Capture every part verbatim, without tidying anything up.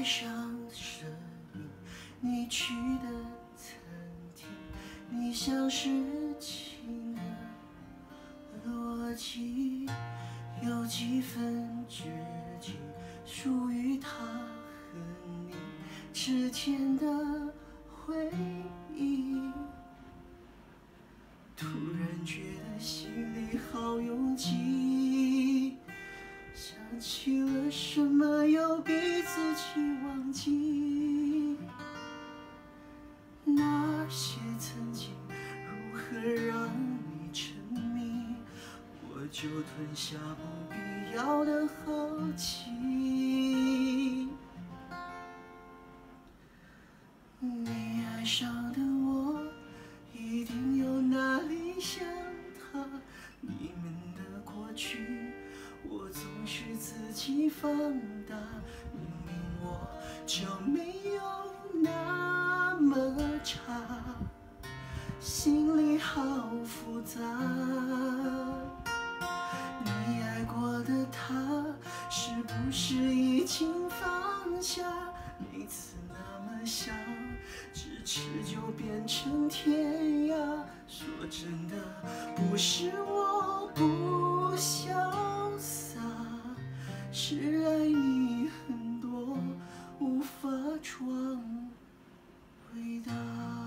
上声音，你去的餐厅，你像是情的逻辑，有几分知己属于他和你之间的回忆。突然觉得心里好拥挤，想起了什么又逼自己忘记，那些曾经如何让你沉迷，我就吞下不必要的好奇。你爱上的我一定有哪里像他，你们的过去我总是自己放大，明明我就没有那么差，心里好复杂。你爱过的他是不是已经放下？每次那么想，咫尺就变成天涯。说真的，不是我不潇洒，是爱你很多，无法装伟大。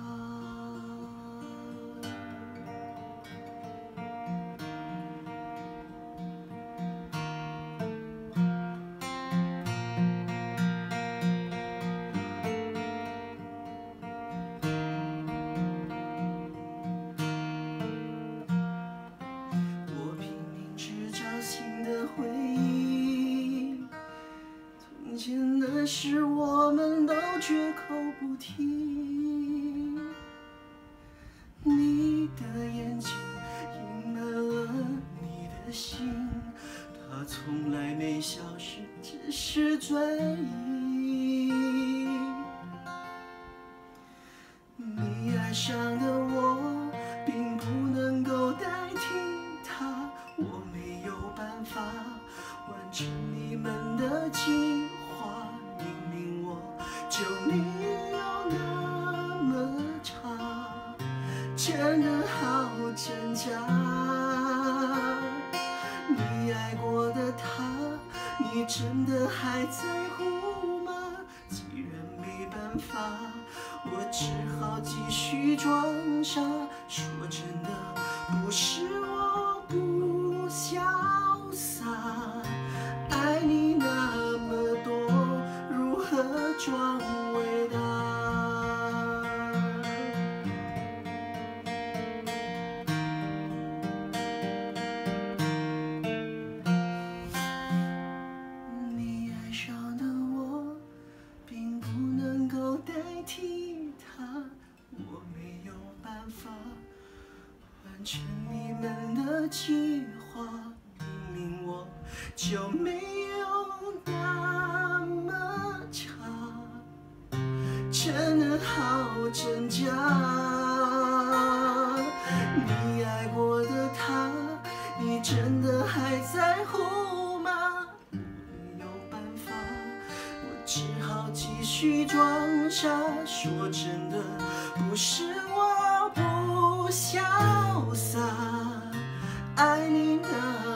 回忆，从前的事我们都绝口不提。你的眼睛隐瞒了你的心，它从来没消失，只是转移。你爱上的我，并不能够代替他，我没有办法完成你们的计划，明明我就没有那么差，真的好挣扎。你爱过的他，你真的还在乎吗？既然没办法，我只好继续装傻。说真的，不是我不潇洒，爱你那么多，如何装伟大？你爱上的我，并不能够代替他，我没有办法完成你们的计划，明明我就没有那么差，真的好挣扎。你爱过的他，你真的还在乎吗？没有办法，我只好继续装傻。说真的，不是我不潇洒，爱你那